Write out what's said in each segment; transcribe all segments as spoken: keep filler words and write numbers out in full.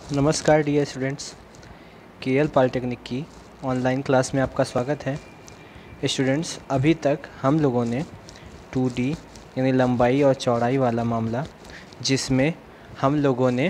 नमस्कार dear students, KL polytechnic की online class में आपका स्वागत है। स्टूडेंट्स, अभी तक हम लोगों ने टू डी यानी लंबाई और चौड़ाई वाला मामला, जिसमें हम लोगों ने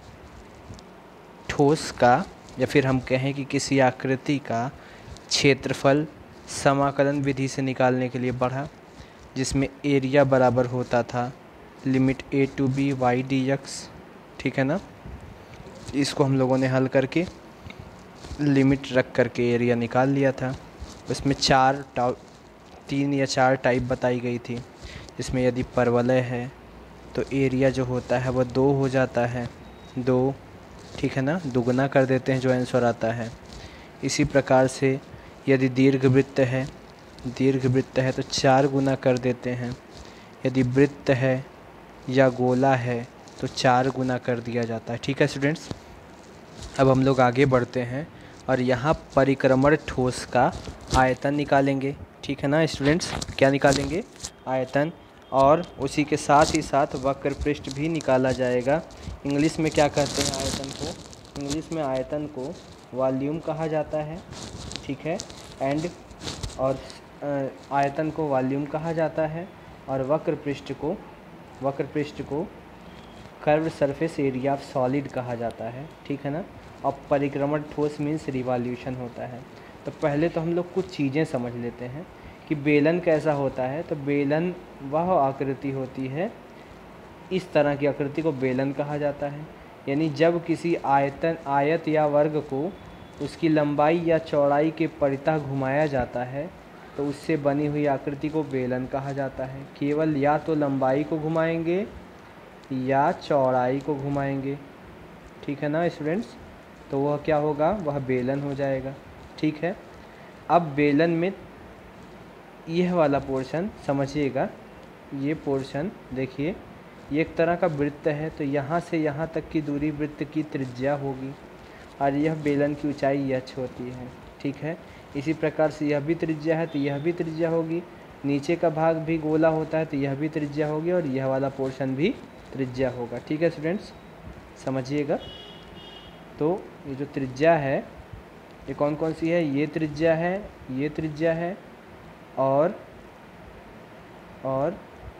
ठोस का या फिर हम कहें कि किसी आकृति का क्षेत्रफल समाकलन विधि से निकालने के लिए पढ़ा, जिसमें एरिया बराबर होता था limit a to B Y d x. ठीक है ना। इसको हम लोगों ने हल करके लिमिट रख करके एरिया निकाल लिया था। उसमें चार तीन या चार टाइप बताई गई थी, जिसमें यदि परवलय है तो एरिया जो होता है वह दो हो जाता है, दो। ठीक है ना, दुगना कर देते हैं जो आंसर आता है। इसी प्रकार से यदि दीर्घवृत्त है दीर्घवृत्त है तो चार गुना कर देते हैं। यदि वृत्त है या गोला है तो चार गुना कर दिया जाता है। ठीक है स्टूडेंट्स, अब हम लोग आगे बढ़ते हैं और यहाँ परिक्रमण ठोस का आयतन निकालेंगे। ठीक है ना स्टूडेंट्स, क्या निकालेंगे? आयतन। और उसी के साथ ही साथ वक्र पृष्ठ भी निकाला जाएगा। इंग्लिश में क्या कहते हैं आयतन को? इंग्लिश में आयतन को वॉल्यूम कहा जाता है। ठीक है, एंड और आयतन को वॉल्यूम कहा जाता है और वक्र पृष्ठ को वक्र पृष्ठ को curve surface area of solid कहा जाता है। ठीक है ना। और परिक्रमण ठोस मीन्स रिवॉल्यूशन होता है। तो पहले तो हम लोग कुछ चीज़ें समझ लेते हैं कि बेलन कैसा होता है। तो बेलन वह आकृति होती है, इस तरह की आकृति को बेलन कहा जाता है। यानी जब किसी आयतन आयत या वर्ग को उसकी लंबाई या चौड़ाई के परितः घुमाया जाता है तो उससे बनी हुई आकृति को बेलन कहा जाता है। केवल या तो लंबाई को घुमाएंगे या चौड़ाई को घुमाएंगे। ठीक है ना स्टूडेंट्स, तो वह क्या होगा? वह बेलन हो जाएगा। ठीक है, अब बेलन में यह वाला पोर्शन समझिएगा। ये पोर्शन देखिए, ये एक तरह का वृत्त है, तो यहाँ से यहाँ तक की दूरी वृत्त की त्रिज्या होगी और यह बेलन की ऊंचाई एच होती है। ठीक है, इसी प्रकार से यह भी त्रिज्या है तो यह भी त्रिज्या होगी। नीचे का भाग भी गोला होता है तो यह भी त्रिज्या होगी और यह वाला पोर्शन भी त्रिज्या होगा। ठीक है स्टूडेंट्स, समझिएगा। तो ये जो त्रिज्या है ये कौन कौन सी है? ये त्रिज्या है, ये त्रिज्या है और और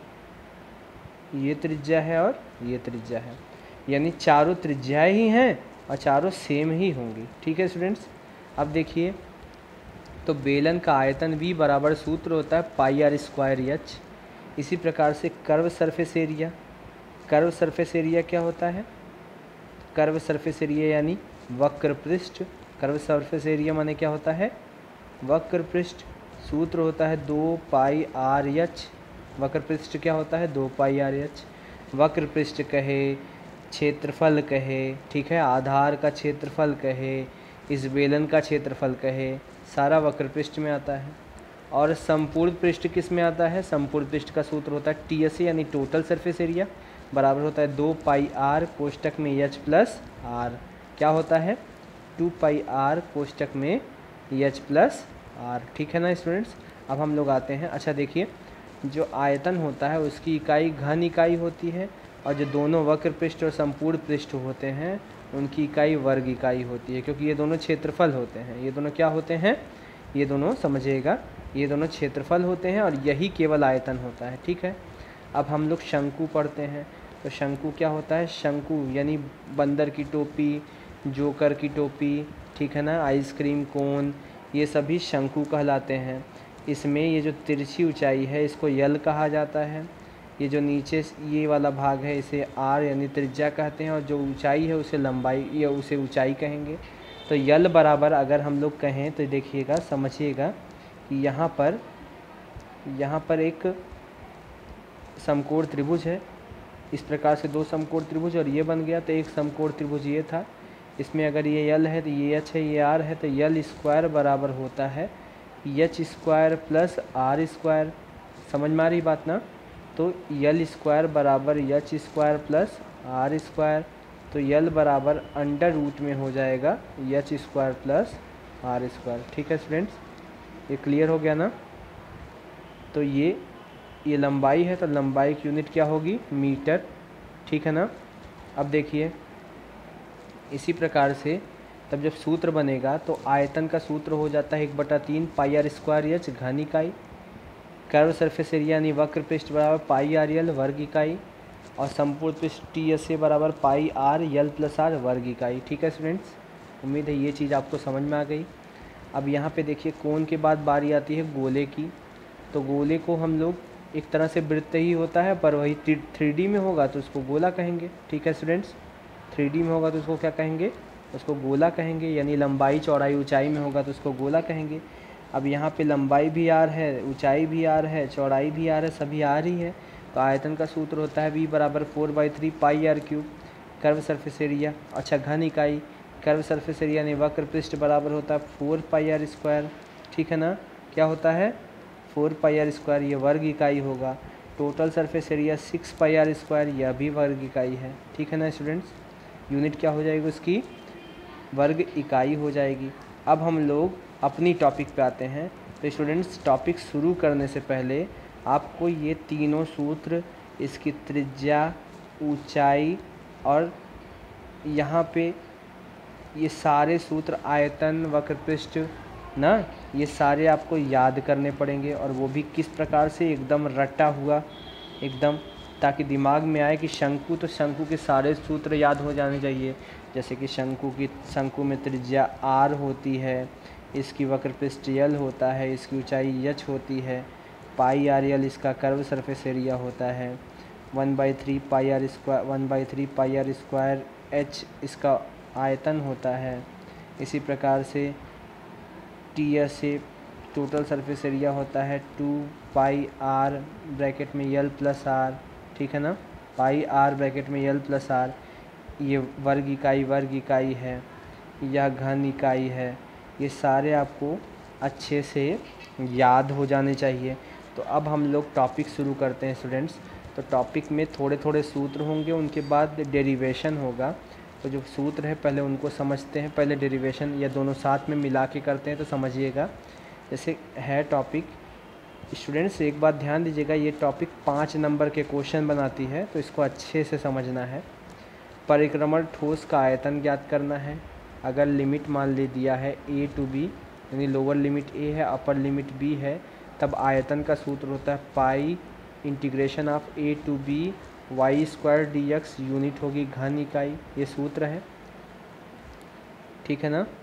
ये त्रिज्या है और ये त्रिज्या है। यानी चारों त्रिज्याएं ही हैं और चारों सेम ही होंगी। ठीक है स्टूडेंट्स, अब देखिए, तो बेलन का आयतन V बराबर सूत्र होता है पाई आर स्क्वायर एच। इसी प्रकार से curve surface area curve surface area क्या होता है? कर्व सरफेस एरिया यानी वक्र पृष्ठ। कर्व सरफेस एरिया माने क्या होता है? वक्र पृष्ठ। सूत्र होता है दो पाई आर एच। वक्र पृष्ठ क्या होता है? दो पाई आर एच। वक्र पृष्ठ कहे, क्षेत्रफल कहे, ठीक है, आधार का क्षेत्रफल कहे, इस बेलन का क्षेत्रफल कहे, सारा वक्र पृष्ठ में आता है। और संपूर्ण पृष्ठ किस में आता है? संपूर्ण पृष्ठ का सूत्र होता है टी एस ए यानी टोटल सरफेस एरिया बराबर होता है दो पाई आर कोष्टक में एच प्लस आर। क्या होता है? टू पाई आर कोष्टक में एच प्लस आर। ठीक है ना स्टूडेंट्स, अब हम लोग आते हैं। अच्छा देखिए, जो आयतन होता है उसकी इकाई घन इकाई होती है और जो दोनों वक्र पृष्ठ और संपूर्ण पृष्ठ होते हैं उनकी इकाई वर्ग इकाई होती है, क्योंकि ये दोनों क्षेत्रफल होते हैं। ये दोनों क्या होते हैं? ये दोनों समझिएगा, ये दोनों क्षेत्रफल होते हैं और यही केवल आयतन होता है। ठीक है, अब हम लोग शंकु पढ़ते हैं। तो शंकु क्या होता है? शंकु यानी बंदर की टोपी, जोकर की टोपी, ठीक है ना, आइसक्रीम कोन, ये सभी शंकु कहलाते हैं। इसमें ये जो तिरछी ऊंचाई है इसको यल कहा जाता है। ये जो नीचे ये वाला भाग है इसे आर यानी त्रिज्या कहते हैं और जो ऊंचाई है उसे लंबाई या उसे ऊंचाई कहेंगे। तो यल बराबर अगर हम लोग कहें तो देखिएगा, समझिएगा कि यहाँ पर यहाँ पर एक समकोण त्रिभुज है। इस प्रकार से दो समकोण त्रिभुज और ये बन गया, तो एक समकोण त्रिभुज ये था। इसमें अगर ये यल है तो ये एच है, ये आर है, तो यल स्क्वायर बराबर होता है h square plus r square. समझ में आ रही बात ना? तो यल स्क्वायर बराबर h square plus r square, तो यल बराबर अंडर रूट में हो जाएगा h square plus r square. ठीक है स्टूडेंट्स, ये क्लियर हो गया ना? तो ये ये लंबाई है तो लंबाई की यूनिट क्या होगी? मीटर। ठीक है ना? अब देखिए, इसी प्रकार से तब जब सूत्र बनेगा तो आयतन का सूत्र हो जाता है एक बटा तीन पाई आर स्क्वायर एच घन इकाई, कर्व सरफेस एरिया यानी वक्र पृष्ठ बराबर पाई आर यल वर्ग इकाई, और संपूर्ण पृष्ठ टी एस ए बराबर pi r l plus r वर्ग इकाई। ठीक है स्टूडेंट्स, उम्मीद है ये चीज़ आपको समझ में आ गई। अब यहाँ पे देखिए कोण के बाद बारी आती है गोले की। तो गोले को हम लोग एक तरह से वृत्त ही होता है, पर वही थ्री डी में होगा तो उसको गोला कहेंगे। ठीक है स्टूडेंट्स, थ्री डी में होगा तो उसको क्या कहेंगे, उसको गोला कहेंगे, यानी लंबाई चौड़ाई ऊंचाई में होगा तो उसको गोला कहेंगे। अब यहाँ पे लंबाई भी आर है, ऊंचाई भी आर है, चौड़ाई भी आर है, सभी आर ही है। तो आयतन का सूत्र होता है वी बराबर four by three pi r cube. Curve surface area, अच्छा घन इकाई, कर्व सरफेस एरिया यानी वक्र पृष्ठ बराबर होता है फोर पाई आर स्क्वायर। ठीक है ना, क्या होता है फोर पाई आर स्क्वायर, ये वर्ग इकाई होगा। Total surface area six pi r square, यह भी वर्ग इकाई है। ठीक है ना स्टूडेंट्स, यूनिट क्या हो जाएगी उसकी, वर्ग इकाई हो जाएगी। अब हम लोग अपनी टॉपिक पे आते हैं। तो स्टूडेंट्स टॉपिक शुरू करने से पहले आपको ये तीनों सूत्र, इसकी त्रिज्या, ऊंचाई और यहाँ पे ये सारे सूत्र आयतन, वक्र पृष्ठ ना, ये सारे आपको याद करने पड़ेंगे, और वो भी किस प्रकार से, एकदम रटा हुआ एकदम, ताकि दिमाग में आए कि शंकु, तो शंकु के सारे सूत्र याद हो जाने चाहिए। जैसे कि शंकु की शंकु में त्रिज्या आर होती है, इसकी वक्र पृष्ठ यल होता है, इसकी ऊंचाई यच होती है, पाई आर यल इसका कर्व सरफेस एरिया होता है, one by three pi r square one by three pi r square h इसका आयतन होता है। इसी प्रकार से T S A total surface area होता है टू पाई आर ब्रैकेट में यल प्लस आर। ठीक है ना, पाई आर ब्रैकेट में यल प्लस आर, ये वर्ग इकाई वर्ग इकाई है, यह घन इकाई है। ये सारे आपको अच्छे से याद हो जाने चाहिए। तो अब हम लोग टॉपिक शुरू करते हैं स्टूडेंट्स। तो टॉपिक में थोड़े थोड़े सूत्र होंगे, उनके बाद डेरिवेशन होगा। तो जो सूत्र है पहले उनको समझते हैं, पहले डेरिवेशन या दोनों साथ में मिला के करते हैं, तो समझिएगा। जैसे है टॉपिक, स्टूडेंट्स एक बात ध्यान दीजिएगा, ये टॉपिक पाँच नंबर के क्वेश्चन बनाती है, तो इसको अच्छे से समझना है। परिक्रमण ठोस का आयतन ज्ञात करना है। अगर लिमिट मान ले दिया है ए टू बी, यानी लोअर लिमिट ए है, अपर लिमिट बी है, तब आयतन का सूत्र होता है pi integration of a to B y square d x, unit होगी घन इकाई, ये सूत्र है। ठीक है ना।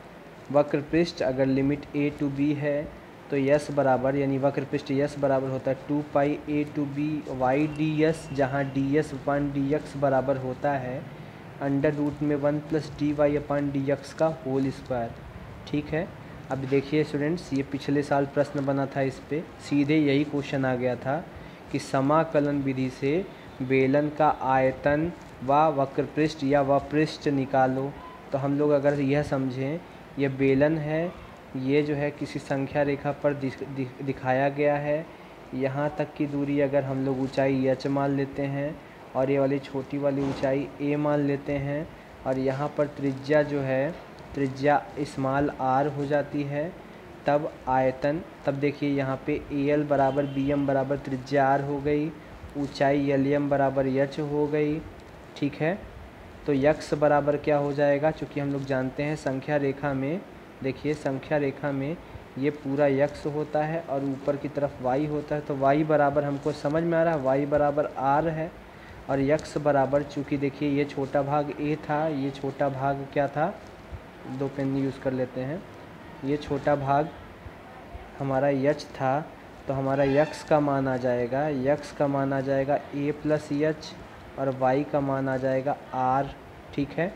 वक्र पृष्ठ अगर लिमिट ए टू बी है तो यस बराबर, यानी वक्र पृष्ठ यस बराबर होता है two pi A to B Y D s, जहाँ D S upon D x बराबर होता है अंडर रूट में one plus D y upon D x का होल स्क्वायर। ठीक है, अब देखिए स्टूडेंट्स, ये पिछले साल प्रश्न बना था, इस पे सीधे यही क्वेश्चन आ गया था कि समाकलन विधि से बेलन का आयतन व वक्र पृष्ठ या व पृष्ठ निकालो। तो हम लोग अगर यह समझें, यह बेलन है, ये जो है किसी संख्या रेखा पर दिख, दिख, दिखाया गया है। यहाँ तक की दूरी अगर हम लोग ऊंचाई एच मान लेते हैं और ये वाली छोटी वाली ऊंचाई ए मान लेते हैं, और यहाँ पर त्रिज्या जो है त्रिज्या स्मॉल आर हो जाती है, तब आयतन, तब देखिए यहाँ पे ए एल बराबर बी एम बराबर त्रिज्या आर हो गई, ऊंचाई एल एम बराबर एच हो गई। ठीक है, तो यक्स बराबर क्या हो जाएगा, चूँकि हम लोग जानते हैं संख्या रेखा में, देखिए संख्या रेखा में ये पूरा यक्स होता है और ऊपर की तरफ वाई होता है, तो वाई बराबर हमको समझ में आ रहा है, वाई बराबर आर है, और यक्स बराबर, चूँकि देखिए ये छोटा भाग ए था, ये छोटा भाग क्या था, दो पेन यूज़ कर लेते हैं, ये छोटा भाग हमारा यच था, तो हमारा यक्स का मान आ जाएगा, यक्स का मान आ जाएगा ए प्लस यच, और वाई का मान आ जाएगा आर। ठीक है,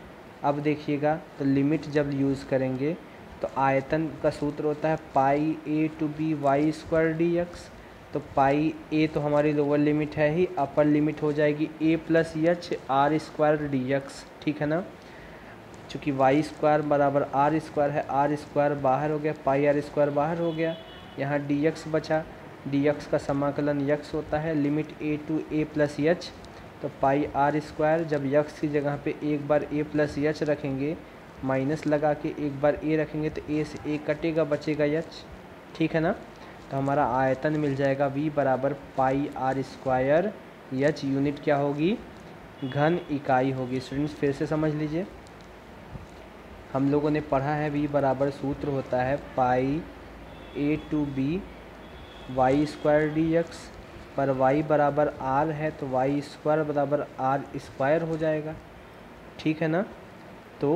अब देखिएगा, तो लिमिट जब यूज़ करेंगे तो आयतन का सूत्र होता है pi A to B y square d x. तो पाई ए तो हमारी लोअर लिमिट है ही, अपर लिमिट हो जाएगी a plus h r square d x. ठीक है ना, चूँकि वाई स्क्वायर बराबर आर स्क्वायर है, आर स्क्वायर बाहर हो गया, पाई आर स्क्वायर बाहर हो गया, यहाँ डी एक्स बचा, डी एक्स का समाकलन यक्स होता है, limit a to a plus h, तो पाई आर स्क्वायर, जब यक्स की जगह पे एक बार ए प्लस एच रखेंगे, माइनस लगा के एक बार ए रखेंगे, तो ए से ए कटेगा, बचेगा एच। ठीक है ना, तो हमारा आयतन मिल जाएगा वी बराबर pi r square, h unit क्या होगी घन इकाई होगी। स्टूडेंट्स फिर से समझ लीजिए, हम लोगों ने पढ़ा है v बराबर सूत्र होता है pi A to B y square d x, पर y बराबर r है तो वाई स्क्वायर बराबर आर स्क्वायर हो जाएगा, ठीक है ना। तो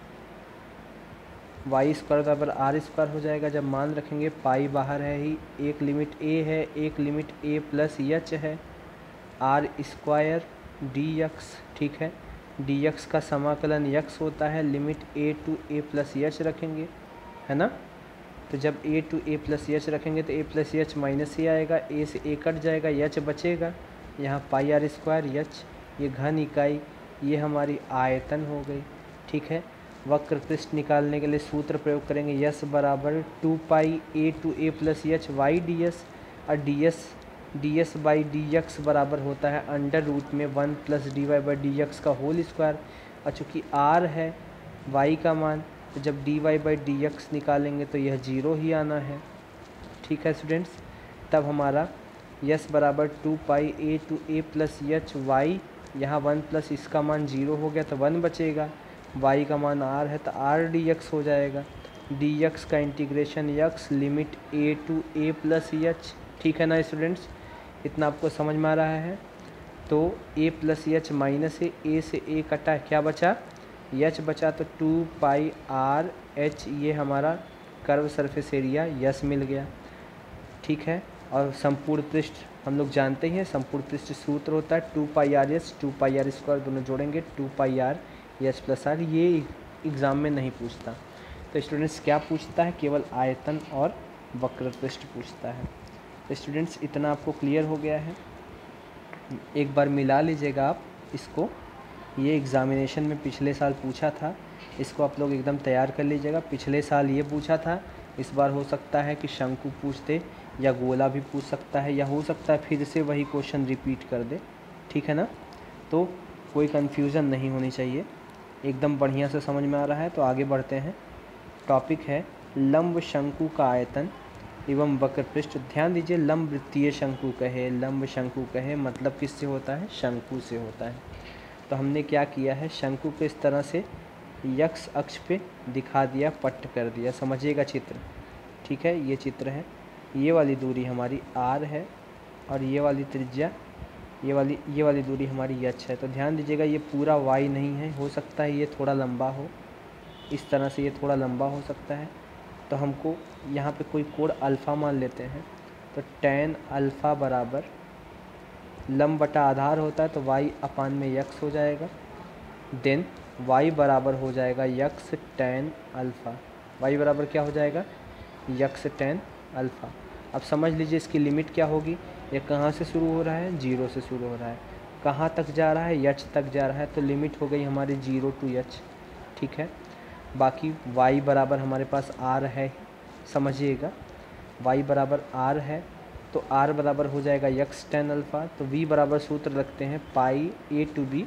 वाई स्क्वायर बराबर आर स्क्वायर हो जाएगा जब मान रखेंगे पाई बाहर है ही, एक लिमिट a है, एक लिमिट a प्लस एच है, आर स्क्वायर डी एक्स, ठीक है। डी एक्स का समाकलन x होता है, limit a to a plus h रखेंगे, है ना। तो जब a to a plus h रखेंगे तो a प्लस एच माइनस ही आएगा, a से a कट जाएगा, एच बचेगा, यहाँ पाई आर स्क्वायर एच, ये घन इकाई, ये हमारी आयतन हो गई, ठीक है। वक्र पृष्ठ निकालने के लिए सूत्र प्रयोग करेंगे, यस बराबर two pi A to a plus h Y D S, और D s d s by D x बराबर होता है अंडर रूट में one plus D Y by D x का होल स्क्वायर। और चूँकि आर है वाई का मान, तो जब d Y by D x निकालेंगे तो यह जीरो ही आना है, ठीक है स्टूडेंट्स। तब हमारा यस बराबर two pi A to a plus h y, यहाँ वन प्लस इसका मान जीरो हो गया तो वन बचेगा, वाई का मान आर है तो आर डी एक्स हो जाएगा, डी एक्स का integration x limit a to a plus h, ठीक है ना स्टूडेंट्स। इतना आपको समझ में आ रहा है। तो a प्लस एच माइनस है, a से a कटा, क्या बचा, एच बचा, तो टू पाई आर एच, ये हमारा कर्व सरफेस एरिया यस मिल गया, ठीक है। और संपूर्ण पृष्ठ हम लोग जानते हैं, संपूर्ण पृष्ठ सूत्र होता है two pi r s, two pi r square दोनों जोड़ेंगे, two pi r h plus r. ये एग्ज़ाम में नहीं पूछता, तो स्टूडेंट्स क्या पूछता है, केवल आयतन और वक्र पृष्ठ पूछता है। तो स्टूडेंट्स इतना आपको क्लियर हो गया है, एक बार मिला लीजिएगा आप इसको, ये एग्ज़ामिनेशन में पिछले साल पूछा था, इसको आप लोग एकदम तैयार कर लीजिएगा। पिछले साल ये पूछा था, इस बार हो सकता है कि शंकु पूछ दे या गोला भी पूछ सकता है, या हो सकता है फिर से वही क्वेश्चन रिपीट कर दे, ठीक है ना। तो कोई कन्फ्यूज़न नहीं होनी चाहिए, एकदम बढ़िया से समझ में आ रहा है। तो आगे बढ़ते हैं, टॉपिक है लंब शंकु का आयतन एवं वक्र पृष्ठ। ध्यान दीजिए, लंब वृत्तीय शंकु कहे, लंब शंकु कहे, मतलब किससे होता है, शंकु से होता है। तो हमने क्या किया है, शंकु को इस तरह से यक्स अक्ष पे दिखा दिया, पट्ट कर दिया, समझिएगा चित्र, ठीक है। ये चित्र है, ये वाली दूरी हमारी आर है और ये वाली त्रिज्या, ये वाली ये वाली दूरी हमारी एच है। तो ध्यान दीजिएगा, ये पूरा वाई नहीं है, हो सकता है ये थोड़ा लंबा हो, इस तरह से ये थोड़ा लंबा हो सकता है। तो हमको यहाँ पे कोई कोण अल्फ़ा मान लेते हैं, तो टेन अल्फ़ा बराबर लंब बटा आधार होता है, तो वाई अपान में यक्स हो जाएगा, देन वाई बराबर हो जाएगा यक्स टेन अल्फ़ा, वाई बराबर क्या हो जाएगा, यक्स टेन अल्फ़ा। अब समझ लीजिए इसकी लिमिट क्या होगी, ये कहाँ से शुरू हो रहा है, जीरो से शुरू हो रहा है, कहाँ तक जा रहा है, एच तक जा रहा है, तो लिमिट हो गई हमारी जीरो टू एच, ठीक है। बाकी y बराबर हमारे पास r है, समझिएगा y बराबर r है, तो r बराबर हो जाएगा यक्स टेन अल्फ़ा। तो v बराबर सूत्र रखते हैं pi A to b,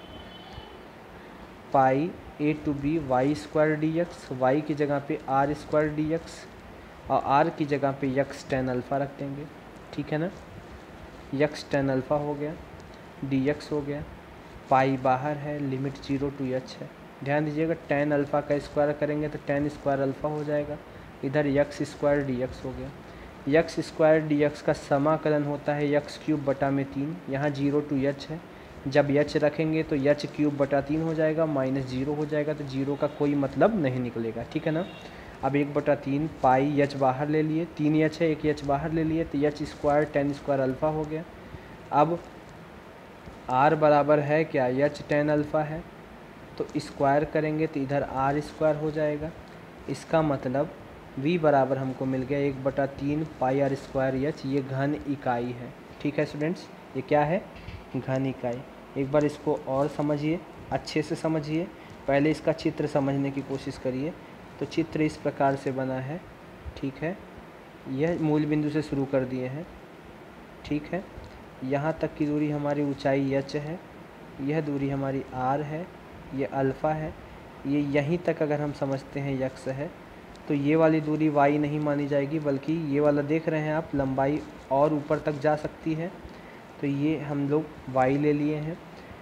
pi A to B y square d x, y की जगह पे आर स्क्वायर डी एक्स और r की जगह पे यक्स टेन अल्फ़ा रख देंगे, ठीक है ना। यक्स टेन अल्फ़ा हो गया, डी एक्स हो गया, पाई बाहर है, लिमिट जीरो टू एच है। ध्यान दीजिएगा, टेन अल्फ़ा का स्क्वायर करेंगे तो टेन स्क्वायर अल्फ़ा हो जाएगा, इधर यक्स स्क्वायर डी एक्स हो गया। यक्स स्क्वायर डी एक्स का समाकलन होता है यक्स क्यूब बटा में तीन, यहाँ जीरो टू एच है, जब एच रखेंगे तो एच क्यूब बटा तीन हो जाएगा, माइनस जीरो हो जाएगा, तो जीरो का कोई मतलब नहीं निकलेगा, ठीक है ना। अब एक बटा तीन पाई एच बाहर ले लिए, तीन एच है, एक एच बाहर ले लिए, तो h square tan square alpha हो गया। अब आर बराबर है क्या, एच टेन अल्फ़ा है, तो स्क्वायर करेंगे तो इधर आर स्क्वायर हो जाएगा, इसका मतलब v बराबर हमको मिल गया एक बटा तीन पाई आर स्क्वायर एच, ये घन इकाई है, ठीक है स्टूडेंट्स, ये क्या है, घन इकाई। एक बार इसको और समझिए, अच्छे से समझिए, पहले इसका चित्र समझने की कोशिश करिए। तो चित्र इस प्रकार से बना है, ठीक है, यह मूल बिंदु से शुरू कर दिए हैं, ठीक है, यहाँ तक की दूरी हमारी ऊंचाई एच है, यह दूरी हमारी आर है, ये अल्फ़ा है, ये यहीं तक अगर हम समझते हैं यक्स है, तो ये वाली दूरी वाई नहीं मानी जाएगी, बल्कि ये वाला देख रहे हैं आप, लंबाई और ऊपर तक जा सकती है, तो ये हम लोग वाई ले लिए हैं।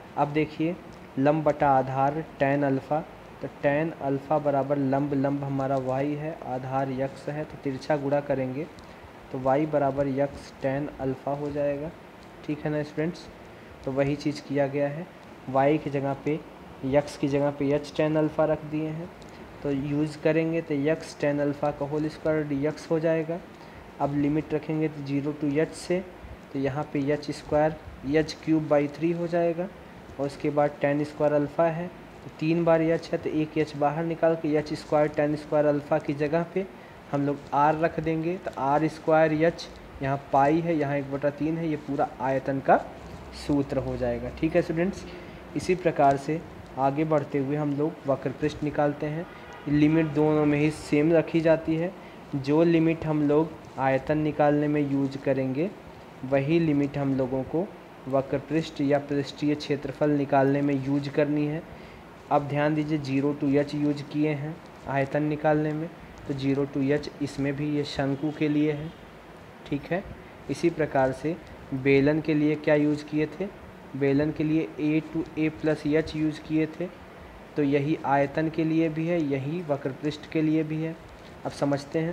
अब देखिए लंब बटा आधार टेन अल्फ़ा, तो टेन अल्फ़ा बराबर लंब लंब हमारा y है, आधार यक्स है, तो तिरछा गुणा करेंगे तो y बराबर यक्स टेन अल्फ़ा हो जाएगा। ठीक है ना स्टूडेंट्स, तो वही चीज़ किया गया है, y की जगह पे यक्स की जगह पे एच टेन अल्फ़ा रख दिए हैं, तो यूज़ करेंगे तो यक्स टेन अल्फ़ा का होल स्क्वायर डी यक्स हो जाएगा। अब लिमिट रखेंगे तो जीरो टू एच से, तो यहाँ पे h square h cube by three हो जाएगा, और उसके बाद टेन स्क्वायर अल्फ़ा है तो तीन बार एच है, तो एक एच बाहर निकाल के h square tan square alpha की जगह पे हम लोग आर रख देंगे, तो आर स्क्वायर एच, यहाँ पाई है, यहाँ एक बटा तीन है, ये पूरा आयतन का सूत्र हो जाएगा। ठीक है स्टूडेंट्स, इसी प्रकार से आगे बढ़ते हुए हम लोग वक्र पृष्ठ निकालते हैं। लिमिट दोनों में ही सेम रखी जाती है, जो लिमिट हम लोग आयतन निकालने में यूज करेंगे वही लिमिट हम लोगों को वक्र पृष्ठ या पृष्ठीय क्षेत्रफल निकालने में यूज करनी है। अब ध्यान दीजिए जीरो टू एच यूज किए हैं आयतन निकालने में, तो जीरो टू एच इसमें भी ये शंकु के लिए है। ठीक है, इसी प्रकार से बेलन के लिए क्या यूज किए थे, बेलन के लिए a to a plus h use किए थे, तो यही आयतन के लिए भी है, यही वक्र पृष्ठ के लिए भी है। अब समझते हैं,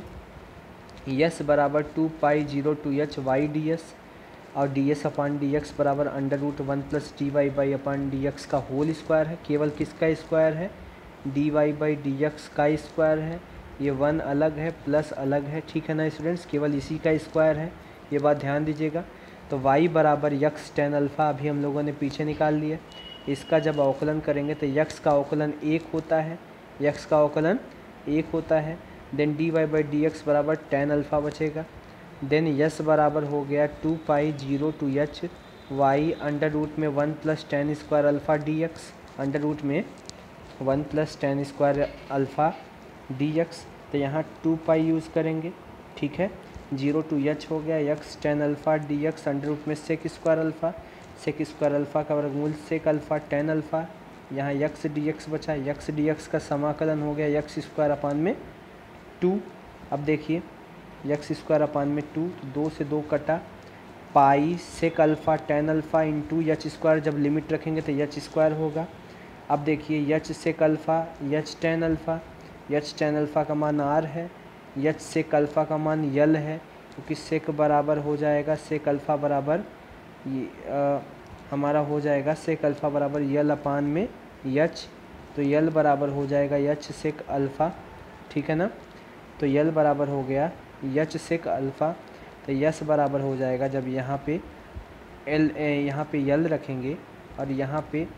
यस बराबर two pi zero to H Y D S, और D S upon D x बराबर under root one plus D Y by upon D x का होल स्क्वायर है। केवल किसका स्क्वायर है, D Y by D x का square है, ये वन अलग है प्लस अलग है। ठीक है ना स्टूडेंट्स, केवल इसी का स्क्वायर है, ये बात ध्यान दीजिएगा। तो y बराबर यक्स टेन अल्फ़ा अभी हम लोगों ने पीछे निकाल लिया, इसका जब अवकलन करेंगे तो यक्स का अवकलन एक होता है, यक्स का अवकलन एक होता है, then d Y by D x बराबर टेन अल्फ़ा बचेगा, देन यस बराबर हो गया two pi zero to H y under root में one plus tan square alpha d x, under root में one plus tan square alpha d x, तो यहाँ to pi use करेंगे। ठीक है, जीरो टू एच हो गया x tan alpha d x under root में sec square alpha, sec square alpha का वर्गमूल सेक अल्फ़ा टेन अल्फ़ा, यहाँ यक्स डी एक्स बचा, यक्स डी एक्स का समाकलन हो गया यक्स स्क्वायर अपान में टू। अब देखिए यक्स स्क्वायर अपान में टू, दो से दो कटा, pi sec alpha tan alpha into h square, जब लिमिट रखेंगे तो एच स्क्वायर होगा। अब देखिए h sec alpha h tan alpha, h tan alpha का मान आर है, एच सेक अल्फ़ा का मान यल है, क्योंकि तो सेक बराबर हो जाएगा सेक अल्फ़ा बराबर ये आ, हमारा हो जाएगा सेक अल्फ़ा बराबर यल अपान में यच, तो यल बराबर हो जाएगा यच सेक अल्फ़ा। ठीक है ना, तो यल बराबर हो गया यच सेक अल्फ़ा, तो यस बराबर हो जाएगा जब यहाँ पे एल यहाँ पे यल रखेंगे और यहाँ पे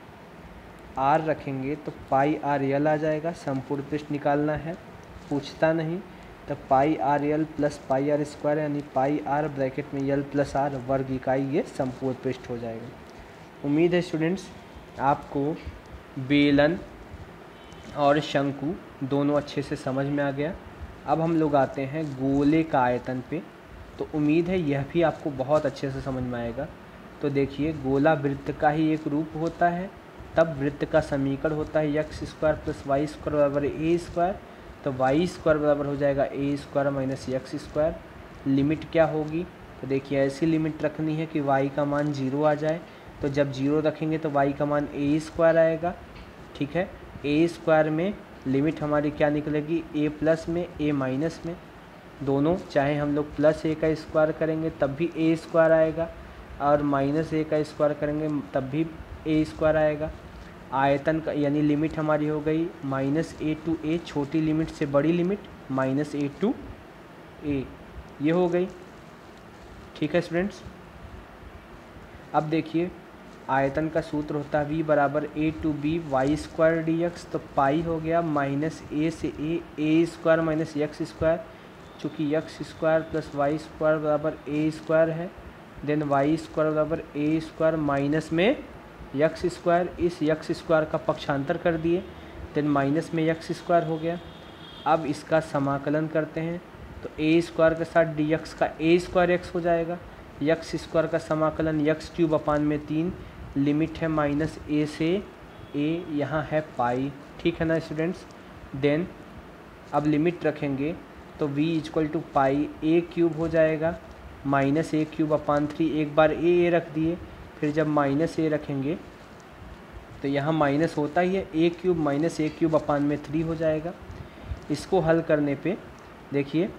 आर रखेंगे तो पाई आर यल आ जाएगा। संपूर्ण पृष्ठ निकालना है, पूछता नहीं, तो pi r l plus pi r square यानी पाई आर ब्रैकेट में यल प्लस आर वर्ग इकाई, ये संपूर्ण पृष्ठ हो जाएगा। उम्मीद है स्टूडेंट्स आपको बेलन और शंकु दोनों अच्छे से समझ में आ गया। अब हम लोग आते हैं गोले का आयतन पे, तो उम्मीद है यह भी आपको बहुत अच्छे से समझ में आएगा। तो देखिए गोला वृत्त का ही एक रूप होता है, तब वृत्त का समीकरण होता है x square plus y square बराबर ए स्क्वायर, तो वाई स्क्वायर बराबर हो जाएगा a square minus x square. Limit क्या होगी, तो देखिए ऐसी लिमिट रखनी है कि वाई का मान जीरो आ जाए, तो जब जीरो रखेंगे तो वाई का मान ए स्क्वायर आएगा। ठीक है, ए स्क्वायर में लिमिट हमारी क्या निकलेगी, ए प्लस में ए माइनस में, दोनों चाहे हम लोग प्लस ए का स्क्वायर करेंगे तब भी ए स्क्वायर आएगा, और माइनस ए का स्क्वायर करेंगे तब भी ए स्क्वायर आएगा। आयतन का यानी लिमिट हमारी हो गई माइनस ए टू ए, छोटी लिमिट से बड़ी limit minus a to a, ये हो गई। ठीक है स्टूडेंट्स, अब देखिए आयतन का सूत्र होता है वी बराबर a to B y square d x, तो पाई हो गया माइनस ए से a, a square minus x square, चूँकि x square plus y square बराबर ए स्क्वायर है, देन वाई स्क्वायर बराबर ए स्क्वायर माइनस में एक्स स्क्वायर, इस एक्स स्क्वायर का पक्षांतर कर दिए, देन माइनस में एक्स स्क्वायर हो गया। अब इसका समाकलन करते हैं तो ए स्क्वायर के साथ डी एक्स का ए स्क्वायर एक्स हो जाएगा, एक्स स्क्वायर का समाकलन एक्स क्यूब अपान में तीन, लिमिट है माइनस ए से ए, यहाँ है पाई। ठीक है ना स्टूडेंट्स, देन अब लिमिट रखेंगे तो v equal to pi a cube हो जाएगा minus a cube upon three, एक बार ए ए रख दिए, फिर जब माइनस ए रखेंगे तो यहाँ माइनस होता ही है, a cube minus a cube upon में थ्री हो जाएगा। इसको हल करने पे देखिए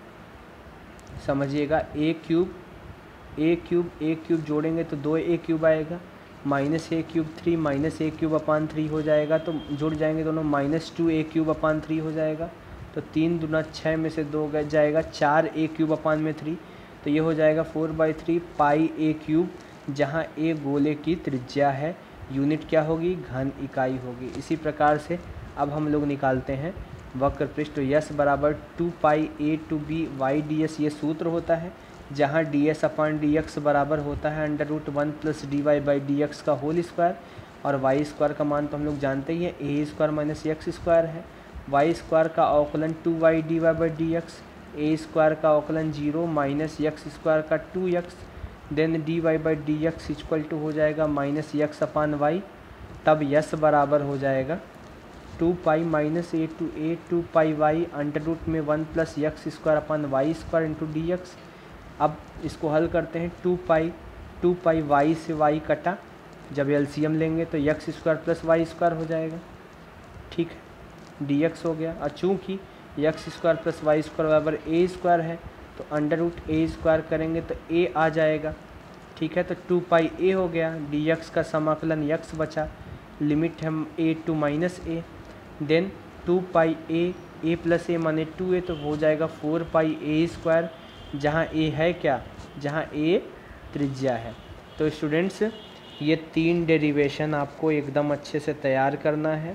समझिएगा, a cube a cube a cube जोड़ेंगे तो दो ए क्यूब आएगा, minus a cube three minus a cube upon three हो जाएगा, तो जुड़ जाएंगे दोनों, minus two a cube upon three हो जाएगा। तो तीन दुना छः में से दो गए जाएगा, चार ए क्यूब अपान में थ्री, तो ये हो जाएगा four by three pi a cube, जहाँ ए गोले की त्रिज्या है, यूनिट क्या होगी, घन इकाई होगी। इसी प्रकार से अब हम लोग निकालते हैं वक्र पृष्ठ। तो यस बराबर two pi A to B Y D S, ये सूत्र होता है, जहाँ D S upon D x बराबर होता है under root one plus D Y by D x का होल स्क्वायर, और वाई स्क्वायर का मान तो हम लोग जानते ही हैं, A square minus x square है। वाई स्क्वायर का अवकलन two Y D Y by D X, A square का अवकलन जीरो माइनस एक्स स्क्वायर का two x, then d Y by D x equal to हो जाएगा माइनस एक्स अपान वाई। तब S बराबर हो जाएगा two pi minus a to a two pi y under root में one plus x square upon y square into d x. अब इसको हल करते हैं, two pi two pi y से वाई कटा, जब एलसीएम लेंगे तो x square plus y square हो जाएगा, ठीक है, डी एक्स हो गया। और चूँकि x square plus y square बराबर ए स्क्वायर है, तो अंडर रूट ए स्क्वायर करेंगे तो ए आ जाएगा, ठीक है। तो टू पाई ए हो गया, डी एक्स का समाकलन एक्स बचा, लिमिट हम a to minus a, then two pi a a plus a माने टू ए, तो हो जाएगा फोर पाई ए स्क्वायर, जहाँ ए है क्या, जहाँ ए त्रिज्या है। तो स्टूडेंट्स ये तीन डेरिवेशन आपको एकदम अच्छे से तैयार करना है।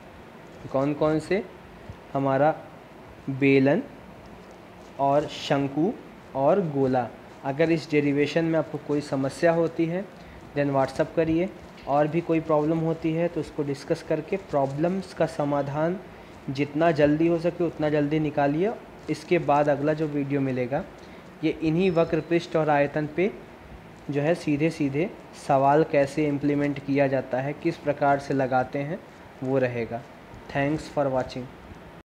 कौन कौन से, हमारा बेलन और शंकु और गोला। अगर इस डेरिवेशन में आपको कोई समस्या होती है देन व्हाट्सअप करिए, और भी कोई प्रॉब्लम होती है तो उसको डिस्कस करके प्रॉब्लम्स का समाधान जितना जल्दी हो सके उतना जल्दी निकालिए। इसके बाद अगला जो वीडियो मिलेगा ये इन्हीं वक्र पृष्ठ और आयतन पे जो है सीधे सीधे सवाल कैसे इम्प्लीमेंट किया जाता है, किस प्रकार से लगाते हैं, वो रहेगा। Thanks for watching.